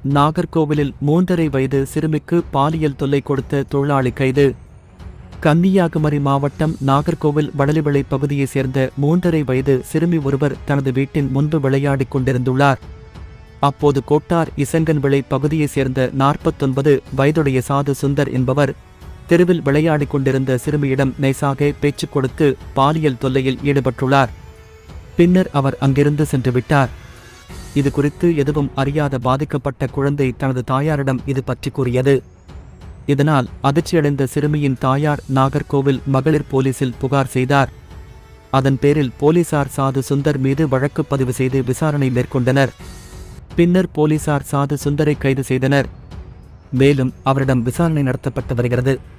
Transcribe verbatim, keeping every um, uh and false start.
நாகர்கோவிலில் மூன்றரை வயது சிறுமிக்கு பாலியல் தொல்லை கொடுத்த தொழிலாளி கைது. கன்னியாகுமரி மாவட்டம் நாகர்கோவில் வடலிவிளை பகுதியைச் சேர்ந்த மூன்றரை வயது சிறுமி ஒருவர் தனது வீட்டின் முன்பு விளையாடிக் கொண்டிருந்துள்ளார். அப்போது கோட்டார் இசங்கன்விளை பகுதியைச் சேர்ந்த நாற்பத்தொன்பது வயதுடைய சாது சுந்தர் என்பவர் தெருவில் விளையாடிக் கொண்டிருந்த சிறுமியிடம் நைசாக பேச்சு கொடுத்து பாலியல் தொல்லையில் ஈடுபட்டுள்ளார். பின்னர் அவர் அங்கிருந்து சென்று விட்டார். இது குறித்து எதுவும் அறியாத பாதிக்கப்பட்ட குழந்தை தனது தாயாரிடம் இது பற்றி கூறியது. இதனால் அதிர்ச்சியடைந்த சிறுமியின் தாயார் நாகர்கோவில் மகளிர் போலீசில் புகார் செய்தார். அதன் பேரில் போலீசார் சாது சுந்தர் மீது வழக்கு பதிவு செய்து விசாரணை மேற்கொண்டனர். பின்னர் போலீசார் சாது சுந்தரை கைது செய்தனர். மேலும் அவரிடம் விசாரணை நடத்தப்பட்டு வருகிறது.